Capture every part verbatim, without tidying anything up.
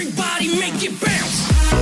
Everybody make it bounce.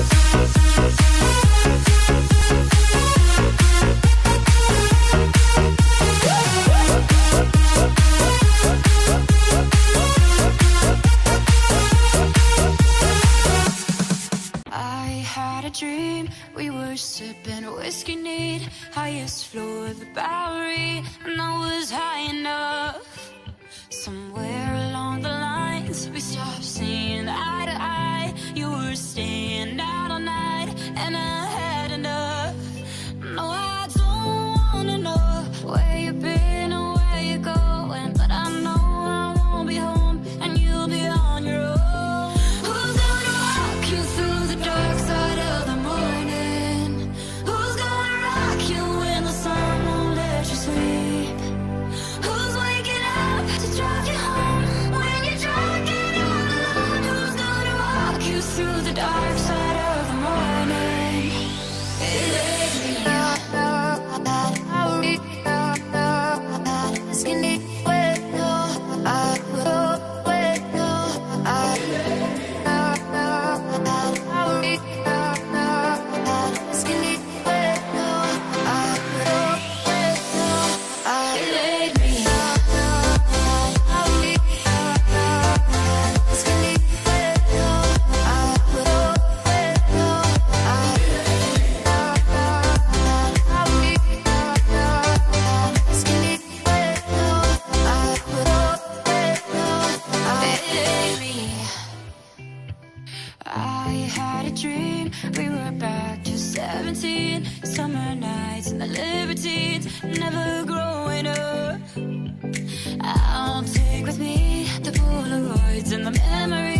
I had a dream, we were sipping whiskey neat, highest floor of the Bowery, and I was high enough. Somewhere along the lines, we stopped seeing eye to eye. You were staying out all night, and I had enough. No, I don't wanna know where you've been or where you're going, but I know I won't be home, and you'll be on your own. Who's gonna walk you through the dark side of the morning? Who's gonna rock you when the sun won't let you sleep? Who's waking up to drive you home when you're drunk and all alone? Who's gonna walk you through the dark side of the morning? It ain't me. I had a dream, we were back to seventeen, summer nights and the libertines, never growing up. I'll take with me the Polaroids and the memories.